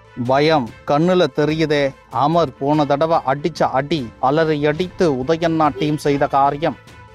பயம் கண்ணுல தெரியுதே. அமர் போன தடவை அடிச்ச அடி அலறி அடித்து உதயண்ணா டீம் செய்த காரியம்.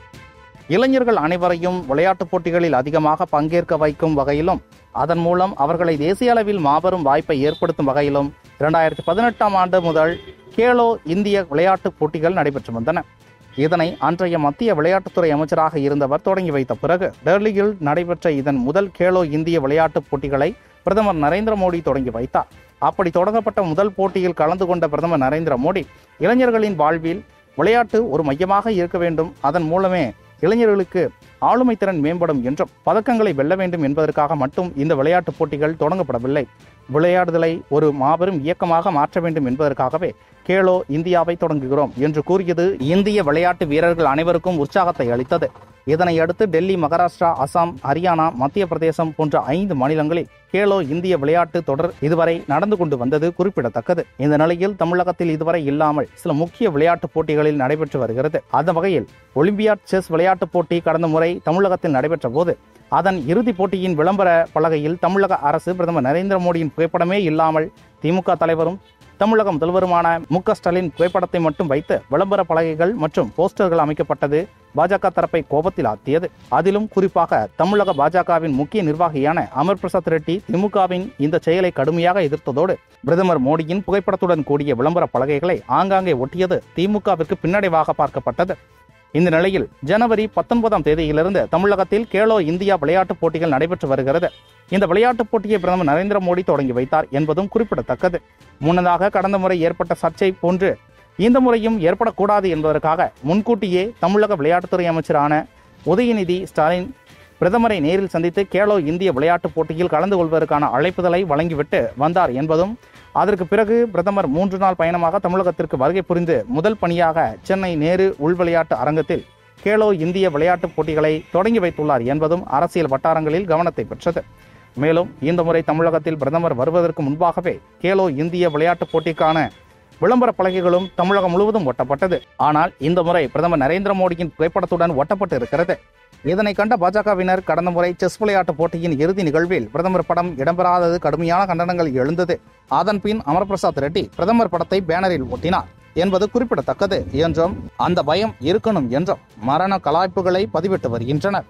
இளைஞர்கள் அனைவரையும் விளையாட்டுப் போட்டிகளில் அதிகமாக பங்கேற்க வைக்கும் வகையிலும் அதன் மூலம் அவர்களை தேசிய அளவில் மாபெரும் வாய்ப்பை ஏற்படுத்தும் வகையிலும் 2018ஆம் ஆண்டு முதல் கேலோ இந்திய விளையாட்டுப் போட்டிகள் நடைபெற்று வந்தன. இதனை அன்றைய மத்திய விளையாட்டுத்துறை அமைச்சராக இருந்தவர் தொடங்கி வைத்த பிறகு டெல்லியில் நடைபெற்ற இதன் முதல் கேலோ இந்திய விளையாட்டுப் போட்டிகளை பிரதமர் நரேந்திர மோடி தொடங்கி வைத்தார். அப்படி தொடங்கப்பட்ட முதல் போட்டியில் கலந்து கொண்ட பிரதமர் நரேந்திர மோடி இளைஞர்களின் வாழ்வில் விளையாட்டு ஒரு மையமாக இருக்க வேண்டும், அதன் மூலமே இளைஞர்களுக்கு ஆளுமை திறன் மேம்படும் என்றும் பதக்கங்களை வெல்ல வேண்டும் என்பதற்காக மட்டும் இந்த விளையாட்டுப் போட்டிகள் தொடங்கப்படவில்லை. விளையாடுதலை ஒரு மாபெரும் இயக்கமாக மாற்ற வேண்டும் என்பதற்காகவே கேலோ இந்தியாவை தொடங்குகிறோம் என்று கூறியது இந்திய விளையாட்டு வீரர்கள் அனைவருக்கும் உற்சாகத்தை அளித்தது. இதனையடுத்து டெல்லி, மகாராஷ்டிரா, அசாம், ஹரியானா, மத்திய பிரதேசம் போன்ற 5 மாநிலங்களில் கேலோ இந்திய விளையாட்டு தொடர் இதுவரை நடந்து கொண்டு வந்தது குறிப்பிடத்தக்கது. இந்த நிலையில் தமிழகத்தில் இதுவரை இல்லாமல் சில முக்கிய விளையாட்டுப் போட்டிகளில் நடைபெற்று வருகிறது. அந்த வகையில் ஒலிம்பியாட் செஸ் விளையாட்டுப் போட்டி கடந்த முறை தமிழகத்தில் நடைபெற்ற போது அதன் இறுதிப் போட்டியின் விளம்பர பலகையில் தமிழக அரசு பிரதமர் நரேந்திர மோடியின் புகைப்படமே இல்லாமல் திமுக தலைவரும் தமிழக முதல்வருமான மு.க. ஸ்டாலின் புகைப்படத்தை மட்டும் வைத்து விளம்பர பலகைகள் மற்றும் போஸ்டர்கள் அமைக்கப்பட்டது பாஜக தரப்பை கோபத்தில் ஆழ்த்தியது. அதிலும் குறிப்பாக தமிழக பாஜகவின் முக்கிய நிர்வாகியான அமர் பிரசாத் ரெட்டி திமுகவின் இந்த செயலை கடுமையாக எதிர்த்ததோடு பிரதமர் மோடியின் புகைப்படத்துடன் கூடிய விளம்பர பலகைகளை ஆங்காங்கே ஒட்டியது திமுகவிற்கு பின்னடைவாக பார்க்கப்பட்டது. இந்த நிலையில் ஜனவரி 19ஆம் தேதியிலிருந்து தமிழகத்தில் கேலோ இந்தியா விளையாட்டுப் போட்டிகள் நடைபெற்று வருகிறது. இந்த விளையாட்டுப் போட்டியை பிரதமர் நரேந்திர மோடி தொடங்கி வைத்தார் என்பதும் குறிப்பிடத்தக்கது. முன்னதாக கடந்த முறை ஏற்பட்ட சர்ச்சை போன்று இந்த முறையும் ஏற்படக்கூடாது என்பதற்காக முன்கூட்டியே தமிழக விளையாட்டுத்துறை அமைச்சரான உதயநிதி ஸ்டாலின் பிரதமரை நேரில் சந்தித்து கேலோ இந்திய விளையாட்டுப் போட்டியில் கலந்து கொள்வதற்கான அழைப்புதலை வழங்கிவிட்டு வந்தார் என்பதும், அதற்கு பிறகு பிரதமர் 3 நாள் பயணமாக தமிழகத்திற்கு வருகை புரிந்து முதல் பணியாக சென்னை நேரு உள் விளையாட்டு அரங்கத்தில் கேலோ இந்திய விளையாட்டுப் போட்டிகளை தொடங்கி வைத்துள்ளார் என்பதும் அரசியல் வட்டாரங்களில் கவனத்தை பெற்றது. மேலும் இந்த முறை தமிழகத்தில் பிரதமர் வருவதற்கு முன்பாகவே கேலோ இந்திய விளையாட்டுப் போட்டிக்கான விளம்பர பலகைகளும் தமிழகம் முழுவதும் ஒட்டப்பட்டது. ஆனால் இந்த முறை பிரதமர் நரேந்திர மோடியின் புகைப்படத்துடன் ஒட்டப்பட்டு இருக்கிறது. இதனை கண்ட பாஜகவினர் கடந்த முறை செஸ் விளையாட்டுப் போட்டியின் இறுதி நிகழ்வில் பிரதமர் படம் இடம்பெறாதது கடுமையான கண்டனங்கள் எழுந்தது. அதன் பின் அமர் பிரசாத் ரெட்டி பிரதமர் படத்தை பேனரில் ஒட்டினார் என்பது குறிப்பிடத்தக்கது என்றும் அந்த பயம் இருக்கணும் என்றும் மரண கலாய்ப்புகளை பதிவிட்டு வருகின்றனர்.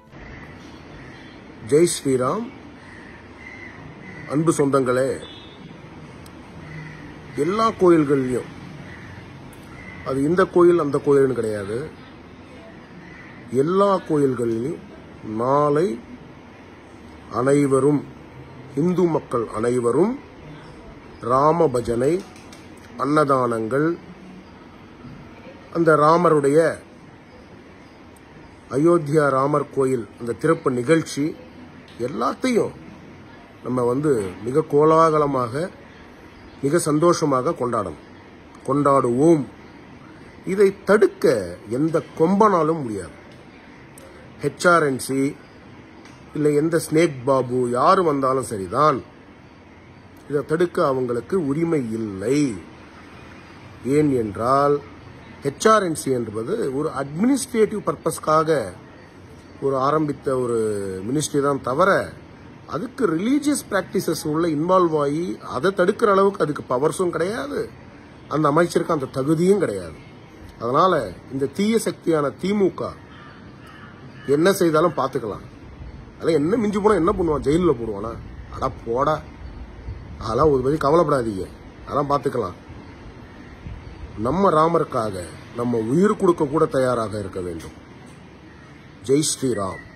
ஜெய் ஸ்ரீராம். அன்பு சொந்தங்களே, எல்லா கோயில்கள்லையும், அது இந்த கோயில் அந்த கோயில்னு கிடையாது, எல்லா கோயில்களிலும் நாளை அனைவரும், இந்து மக்கள் அனைவரும் ராம பஜனை, அன்னதானங்கள், அந்த ராமருடைய அயோத்தியா ராமர் கோயில் அந்த திறப்பு நிகழ்ச்சி எல்லாத்தையும் நம்ம மிக கோலாகலமாக மிக சந்தோஷமாக கொண்டாடுவோம். இதை தடுக்க எந்த கொம்பனாலும் முடியாது. ஹெச்ஆர்என்சி இல்லை எந்த ஸ்னேக் பாபு யாரு வந்தாலும் சரிதான், இதை தடுக்க அவங்களுக்கு உரிமை இல்லை. ஏன் என்றால் ஹெச்ஆர்என்சி என்பது ஒரு அட்மினிஸ்ட்ரேட்டிவ் பர்பஸ்க்காக ஆரம்பித்த ஒரு மினிஸ்ட்ரி தான் தவிர அதுக்கு ரிலீஜியஸ் பிராக்டிசஸ் உள்ள இன்வால்வ் ஆகி அதை தடுக்கிற அளவுக்கு அதுக்கு பவர்ஸும் கிடையாது, அந்த அமைச்சருக்கு அந்த தகுதியும் கிடையாது. அதனால இந்த தீய சக்தியான திமுக என்ன செய்தாலும் பார்த்துக்கலாம். அதெல்லாம் என்ன மிஞ்சி போனா என்ன பண்ணுவான், ஜெயிலில் போடுவானா? அடா போடா, அதெல்லாம் ஒரு பற்றி கவலைப்படாதீங்க, அதெல்லாம் பார்த்துக்கலாம். நம்ம ராமருக்காக நம்ம உயிர் கொடுக்க கூட தயாராக இருக்க வேண்டும். ஜெய் ஸ்ரீராம்.